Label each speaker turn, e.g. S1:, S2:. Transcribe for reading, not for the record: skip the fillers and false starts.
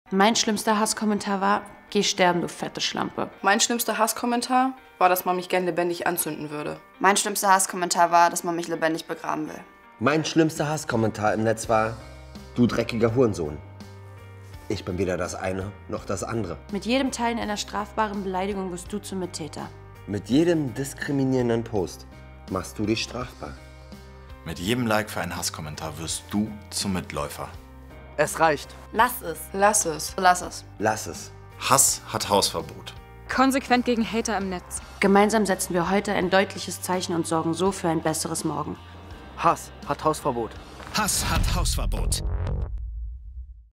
S1: Mein schlimmster Hasskommentar war: Geh sterben, du fette Schlampe.
S2: Mein schlimmster Hasskommentar war, dass man mich gern lebendig anzünden würde.
S3: Mein schlimmster Hasskommentar war, dass man mich lebendig begraben will.
S4: Mein schlimmster Hasskommentar im Netz war: Du dreckiger Hurensohn. Ich bin weder das eine noch das andere.
S1: Mit jedem Teilen einer strafbaren Beleidigung wirst du zum Mittäter.
S4: Mit jedem diskriminierenden Post machst du dich strafbar.
S5: Mit jedem Like für einen Hasskommentar wirst du zum Mitläufer.
S6: Es reicht.
S3: Lass es.
S2: Lass es.
S3: Lass es.
S4: Lass es.
S5: Hass hat Hausverbot.
S7: Konsequent gegen Hater im Netz.
S1: Gemeinsam setzen wir heute ein deutliches Zeichen und sorgen so für ein besseres Morgen.
S6: Hass hat Hausverbot.
S8: Hass hat Hausverbot.